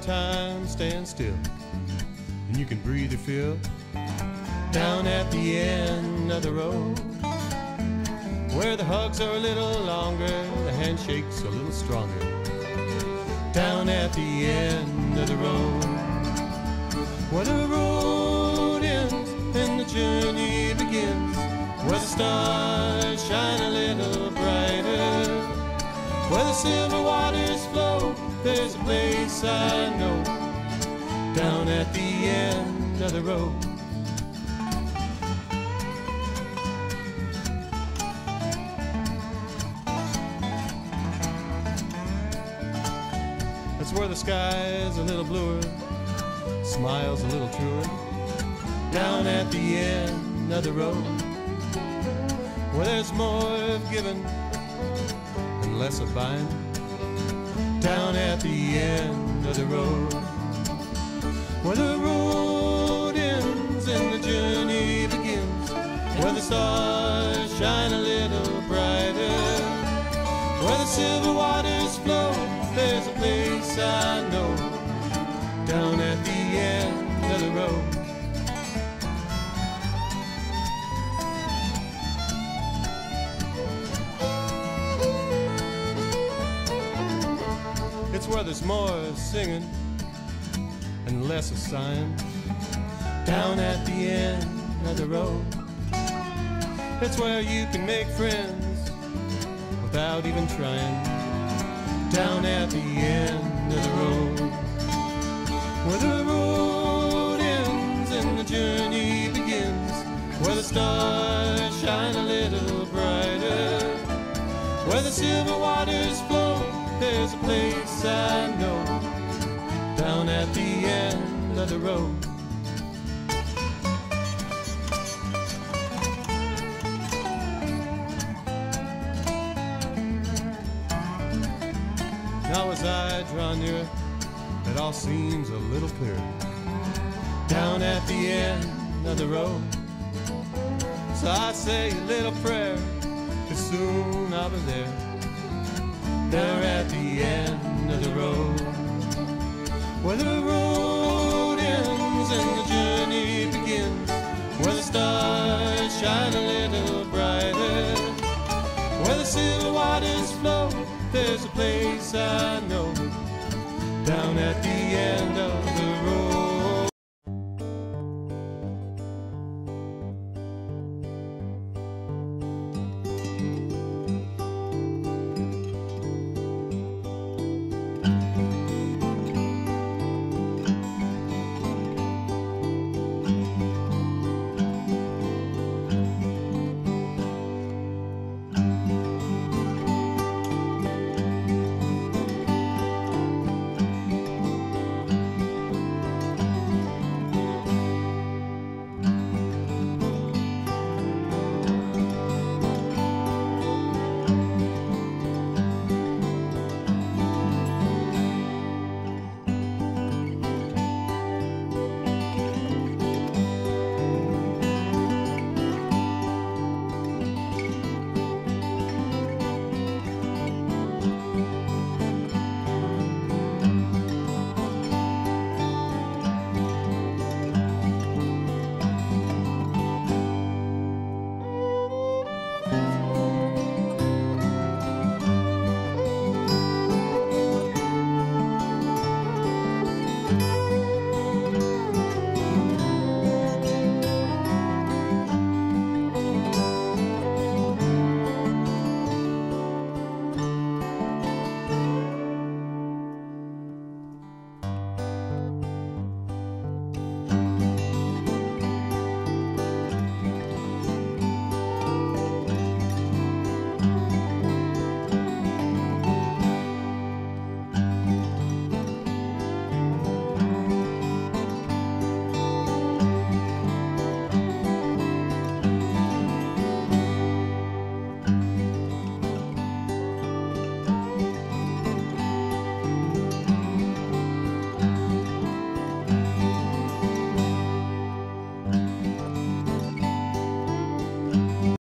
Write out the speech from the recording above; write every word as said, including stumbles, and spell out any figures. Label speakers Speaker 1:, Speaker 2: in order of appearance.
Speaker 1: time stand still, and you can breathe your fill down at the end of the road, where the hugs are a little longer, the handshakes a little stronger, down at the end of the road, where the road ends and the journey begins, where the stars shine a little brighter, where the silver waters flow. There's a place I know, down at the end of the road. That's where the sky's a little bluer, smiles a little truer, down at the end of the road, where there's more of giving and less of buying, down at the end of the road, where the road ends and the journey begins, where the stars shine a little brighter, where the silver waters flow. There's a place I know, down at the end of the road. It's where there's more singing and less of sighing, down at the end of the road. It's where you can make friends without even trying, down at the end of the road, where the road ends and the journey begins, where the stars shine a little brighter, where the silver waters flow. There's a place I know, down at the end of the road. Now as I draw near, it all seems a little clearer, down at the end of the road. So I say a little prayer, 'cause soon I'll be there, there at the end of the road, where the road ends and the journey begins, where the stars shine a little brighter, where the silver waters flow. There's a place I know, down at the end of the road.